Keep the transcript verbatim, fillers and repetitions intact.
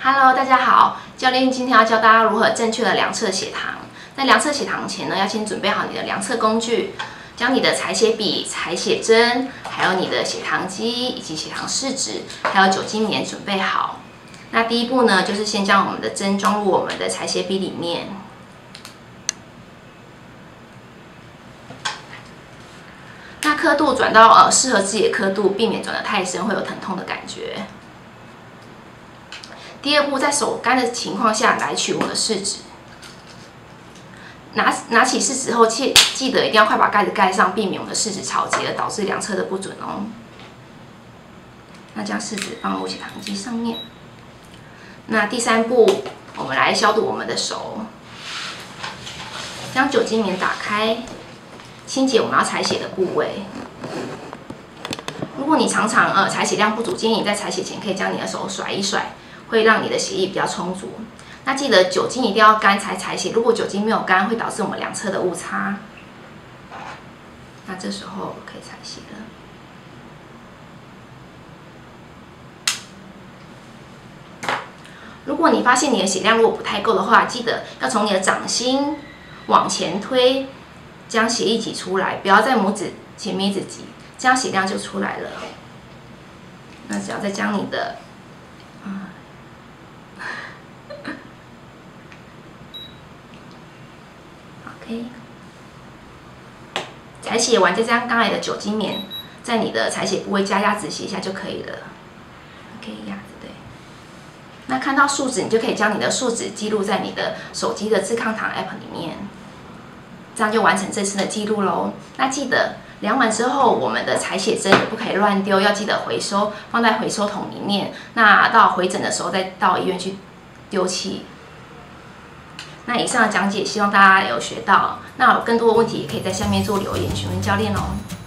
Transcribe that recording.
Hello， 大家好，教练今天要教大家如何正确的量测血糖。在量测血糖前呢，要先准备好你的量测工具，将你的采血笔、采血针，还有你的血糖机以及血糖试纸，还有酒精棉准备好。那第一步呢，就是先将我们的针装入我们的采血笔里面。 那刻度转到呃适合自己的刻度，避免转得太深会有疼痛的感觉。第二步，在手干的情况下来取我们的试纸。拿拿起试纸后，记记得一定要快把盖子盖上，避免我们的试纸潮结而导致量测的不准哦。那将试纸放入血糖机上面。那第三步，我们来消毒我们的手，将酒精棉打开。 清洁我们要采血的部位。如果你常常呃采血量不足，建议你在采血前可以将你的手甩一甩，会让你的血液比较充足。那记得酒精一定要干才采血，如果酒精没有干，会导致我们量测的误差。那这时候可以采血了。如果你发现你的血量如果不太够的话，记得要从你的掌心往前推。 将血液挤出来，不要在拇指前面一直挤，这样血量就出来了。那只要再将你的，嗯 ，OK， 采血完再将刚才的酒精棉在你的采血部位加压止血一下就可以了。OK， 压着对。那看到数值，你就可以将你的数值记录在你的手机的智康堂 App 里面。 这样就完成这次的记录喽。那记得量完之后，我们的采血针也不可以乱丢，要记得回收，放在回收桶里面。那到回诊的时候再到医院去丢弃。那以上的讲解，希望大家有学到。那有更多的问题，也可以在下面做留言询问教练哦。